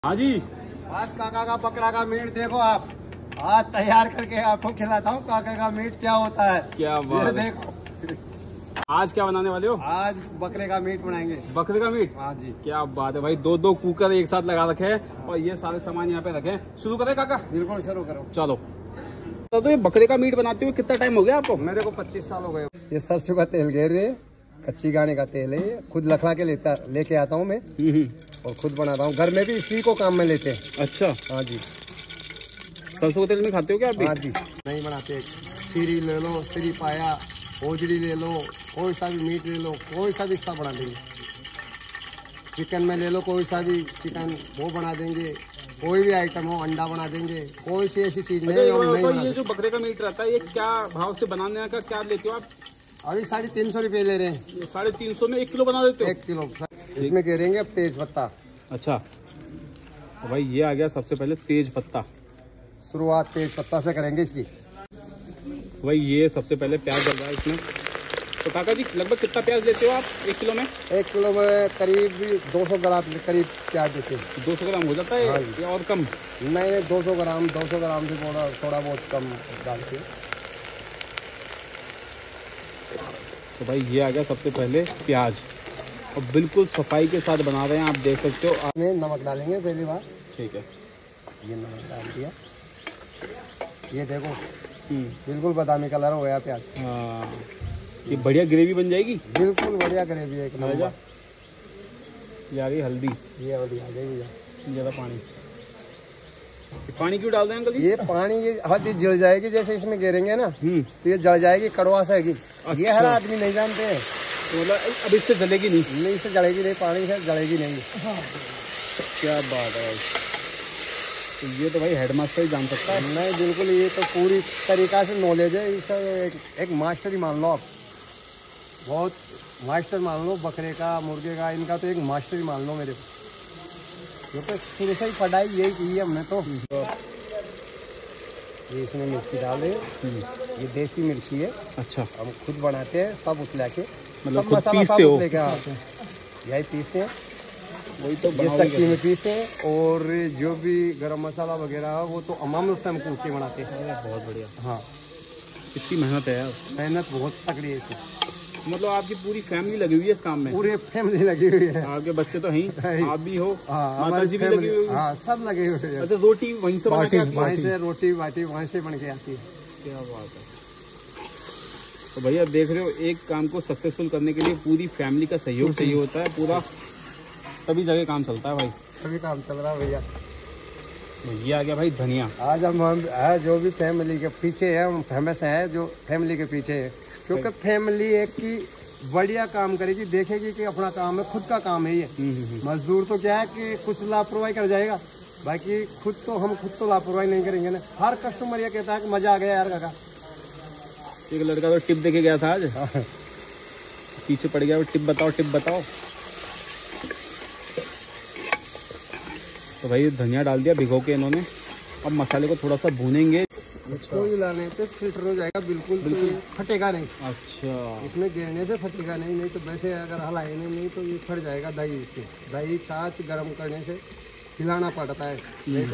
हाँ जी, आज काका का बकरा का मीट देखो आप। आज तैयार करके आपको खिलाता हूँ काका का मीट क्या होता है। क्या बात है। देखो आज क्या बनाने वाले हो? आज बकरे का मीट बनाएंगे। बकरे का मीट? हाँ जी। क्या बात है भाई, दो कुकर एक साथ लगा रखे हैं और ये सारे सामान यहाँ पे रखे हैं। शुरू करें काका? बिल्कुल शुरू करो। चलो। तो ये बकरे का मीट बनाते हुए कितना टाइम हो गया आपको? मेरे को 25 साल हो गए। ये सरसों का तेल घेर रहे, कच्ची गाने का तेल है, खुद लखड़ा के लेके आता हूँ मैं और खुद बनाता हूँ। घर में भी इसी को काम में लेते हैं। अच्छा। हाँ जी। सरसों के तेल में खाते हो क्या आप भी? हाँ जी। नहीं बनाते, सीरी ले लो, सीरी पाया, ओजड़ी ले लो, कोई सा भी मीट ले लो, कोई सा भी इसका बना देंगे। चिकन में ले लो, कोई सा भी चिकन वो बना देंगे। कोई भी आइटम हो, अंडा बना देंगे। कोई सी ऐसी चीज नहीं है और नहीं। ये जो बकरे का मीट रहता है ये क्या भाव से बनाने का क्या लेते हो आप? अभी 350 रुपये ले रहे हैं। ये 350 में 1 किलो बना देते हो? 1 किलो। इसमें घेरेंगे अब तेज पत्ता। अच्छा, तो भाई ये आ गया सबसे पहले तेज पत्ता। शुरुआत तेज पत्ता से करेंगे इसकी। भाई ये सबसे पहले प्याज डल रहा है इसमें। तो काका जी लगभग कितना प्याज लेते हो आप 1 किलो में? 1 किलो में करीब 200 ग्राम के करीब प्याज देते हैं। 200 ग्राम हो जाता है या और कम? नहीं, 200 ग्राम से थोड़ा बहुत कम डालते हैं। तो भाई ये आ गया सबसे पहले प्याज और बिल्कुल सफाई के साथ बना रहे हैं, आप देख सकते हो। इसमें नमक डालेंगे पहली बार। ठीक है, ये नमक डाल दिया। ये देखो बिल्कुल बादामी कलर हो गया प्याज। हाँ, ये बढ़िया ग्रेवी बन जाएगी। बिल्कुल बढ़िया ग्रेवी है एक नंबर। ये आ गई हल्दी। ये हल्दी आ गई। ज्यादा पानी क्यों डाल दें अंकल जी? ये पानी ये हल्दी जल जाएगी, जैसे इसमें गिरेंगे ना तो ये जल जाएगी, कड़वा सहेगी। ये हर आदमी नहीं जानते हैं। तो मतलब अब इससे जलेगी नहीं? नहीं, इससे जलेगी नहीं, पानी से जलेगी नहीं। क्या बात है। तो ये तो भाई हेडमास्टर ही जान सकता है। नहीं बिल्कुल, ये तो पूरी तरीका से नॉलेज है। इसे एक मास्टर ही मान लो आप, बहुत मास्टर मान लो। बकरे का, मुर्गे का, इनका तो एक मास्टर ही मान लो मेरे को। ये तो शुरू से ही पढ़ाई यही की है हमने तो। ये इसमें मिर्ची डाल रहे हैं। ये देसी मिर्ची है। अच्छा, हम खुद बनाते हैं, सब उस लाके मतलब सब मसाला पीसते हो? लेके आते हैं, यही पीसते हैं। वही तो ये चक्की में पीसते हैं और जो भी गरम मसाला वगैरह है वो तो अमाम उस टाइम कूट के बनाते हैं। बहुत बढ़िया। हाँ, कितनी मेहनत है यार। मेहनत बहुत तगड़ी है इसमें। मतलब आपकी पूरी फैमिली लगी हुई है इस काम में? पूरी फैमिली लगी हुई है। आपके बच्चे तो हैं, आप भी हो, हाँ, माता जी भी लगी हुई है? हाँ, सब लगे हुए हैं। अच्छा, रोटी वहीं से बना के आती है? वहीं से रोटी बाटी वहीं से बन के आती है। क्या बात है। तो भैया देख रहे हो, एक काम को सक्सेसफुल करने के लिए पूरी फैमिली का सहयोग चाहिए होता है पूरा, तभी जगह काम चलता है भाई। सभी काम चल रहा है भैया। ये आ गया भाई धनिया। आज हम है जो भी फैमिली के पीछे है, हम फेमस है जो फैमिली के पीछे है, क्योंकि फैमिली एक की बढ़िया काम करेगी, देखेगी कि अपना काम है, खुद का काम है ये। मजदूर तो क्या है कि कुछ लापरवाही कर जाएगा, बाकी खुद तो लापरवाही नहीं करेंगे ना। हर कस्टमर ये कहता है कि मजा आ गया यार काका। एक लड़का तो टिप देके गया था आज, पीछे पड़ गया, टिप बताओ। तो भाई धनिया डाल दिया भिगो के इन्होंने। अब मसाले को थोड़ा सा भूनेंगे। इसको हिलाने से फिल्टर हो जाएगा, बिल्कुल फटेगा नहीं। अच्छा, इसमें गिरने से फटेगा नहीं तो वैसे अगर हलाए नहीं तो ये फट जाएगा। दही छाछ गर्म करने से हिलाना पड़ता है।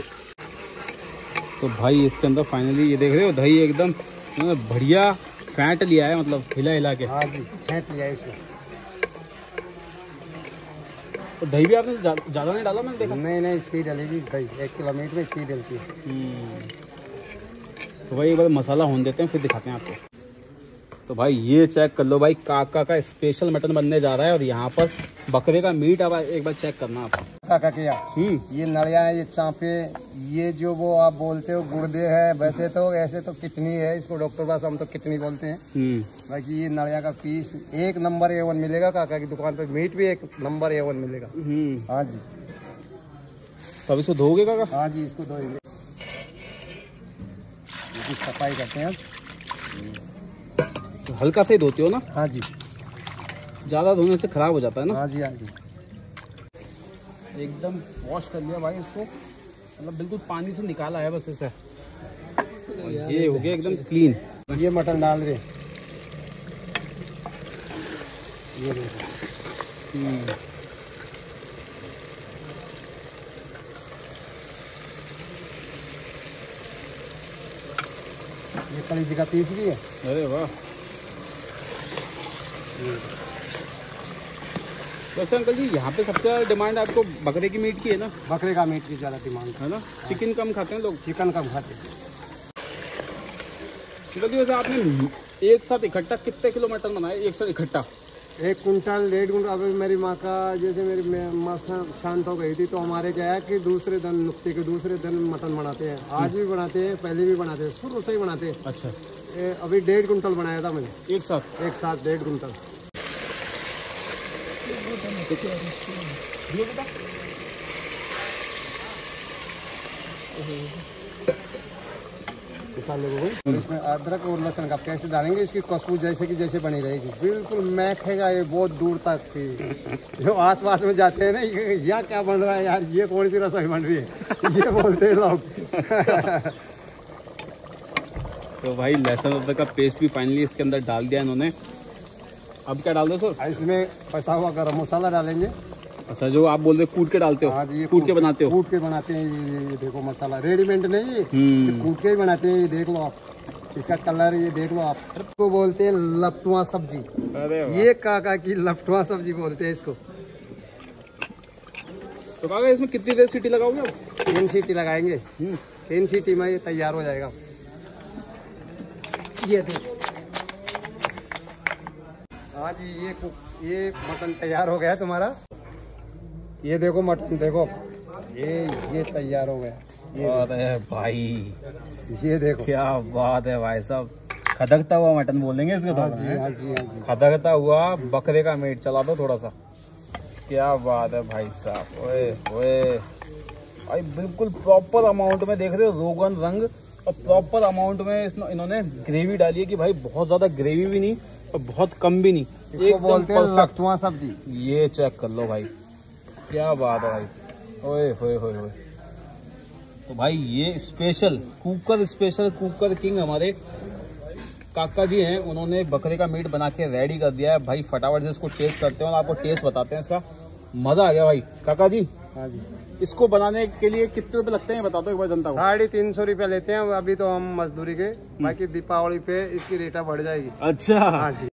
तो भाई इसके अंदर फाइनली ये देख रहे हो, दही एकदम बढ़िया फेंट लिया है, मतलब हिला के। हाँ जी, फेंट लिया है इसमें। तो दही भी आपने ज्यादा नहीं डाला मैंने देखा? नहीं, इसकी डलेगी दही। 1 किलो मीट में इसकी डलती है। तो भाई एक बार मसाला होने देते हैं, फिर दिखाते हैं आपको। तो भाई ये चेक कर लो भाई, काका का स्पेशल मटन बनने जा रहा है और यहाँ पर बकरे का मीट। अब एक बार चेक करना आप। काका क्या ये नड़िया है, ये चापे, ये जो वो आप बोलते हो गुर्दे है, वैसे तो ऐसे तो किडनी है, इसको डॉक्टर पास हम तो किडनी बोलते हैं। बाकी ये नड़िया का पीस 1 नंबर A1 मिलेगा काका की दुकान पे। मीट भी 1 नंबर A1 मिलेगा। हाँ जी। तो अब इसको धोगे काका? हाँ जी, इसको धोएंगे, सफाई करते हैं। तो हल्का से ही धोते हो ना? हाँ जी। ज्यादा धोने से खराब हो जाता है ना? हाँ जी, हाँ जी। एकदम वॉश कर लिया भाई इसको, मतलब बिल्कुल पानी से निकाला है बस इसे। ये हो गया एकदम क्लीन। ये मटन डाल रहे, ये देखो। ये कलेजी का पीस भी है। अरे वाह। वैसे अंकल जी यहाँ पे सबसे ज्यादा डिमांड आपको बकरे की मीट की है ना? बकरे का मीट की ज्यादा डिमांड है ना? चिकन कम खाते हैं लोग? चिकन कम खाते हैं। अंकल जी वैसे आपने एक साथ इकट्ठा कितने किलो मटन बनाया एक साथ इकट्ठा? 1 कुंटल 1.5 कुंटल। अभी मेरी माँ का जैसे मेरी माँ शांत हो गई थी तो हमारे क्या है कि दूसरे दिन नुक्ते के दूसरे दिन मटन बनाते हैं। आज भी बनाते हैं, पहले भी बनाते हैं, शुरू से ही बनाते हैं। अच्छा। अभी 1.5 कुंटल बनाया था मैंने एक साथ 1.5 कुंटल। इसमें अदरक और लहसुन का पेस्ट डालेंगे, इसकी खुशबू जैसे बनी रहेगी, बिल्कुल महकेगा ये बहुत दूर तक की। जो आस पास में जाते हैं ना, यह क्या बन रहा है यार, ये कौन सी रसोई बन रही है, ये बोलते हैं लोग। तो भाई लहसुन अदरक का पेस्ट भी फाइनली इसके अंदर डाल दिया इन्होंने। अब क्या डाल दो सर? इसमें पसा हुआ गरम मसाला डालेंगे। अच्छा, जो आप बोल रहे कूट के डालते हो? हाँ जी, कूट के बनाते हो? कूट के बनाते हैं। ये देखो मसाला रेडीमेड नहीं, ये कूट के ही बनाते हैं। ये देख लो आप, इसका कलर ये देख लो आप। इसको बोलते हैं लपटुआ सब्जी। अरे ये काका की लपटुआ सब्जी बोलते हैं इसको। तो काका इसमें कितनी देर सीटी लगाओगे आप? 3 सीटी लगाएंगे। 3 सीटी में ये तैयार हो जाएगा। ये देखो हाँ जी, ये मटन तैयार हो गया है तुम्हारा। ये देखो मटन देखो, ये तैयार हो गया। अरे भाई ये देखो, क्या बात है भाई साहब। खदकता हुआ मटन बोलेंगे इसको तो? हाँ जी, हाँ जी, हाँ जी। खदकता हुआ बकरे का मीट चला दो थोड़ा सा। क्या बात है भाई साहब। ओए ओए भाई, बिल्कुल प्रॉपर अमाउंट में देख रहे हो, रोगन रंग और प्रॉपर अमाउंट में इन्होंने ग्रेवी डाली है कि भाई बहुत ज्यादा ग्रेवी भी नहीं और बहुत कम भी नहीं। इसको बोलते हैं लपटुआ सब्जी। ये चेक कर लो भाई, क्या बात है भाई। ओए होए होए होए। तो भाई ये स्पेशल कुकर किंग हमारे काका जी हैं, उन्होंने बकरे का मीट बना के रेडी कर दिया है भाई। फटाफट से इसको टेस्ट करते हैं और आपको टेस्ट बताते हैं इसका। मजा आ गया भाई। काका जी, हाँ जी, इसको बनाने के लिए कितने रुपए लगते हैं बता दो एक बार जनता को। 350 रुपया लेते हैं अभी तो हम मजदूरी के। बाकी दीपावली पे इसकी रेटा बढ़ जाएगी। अच्छा, हाँ जी।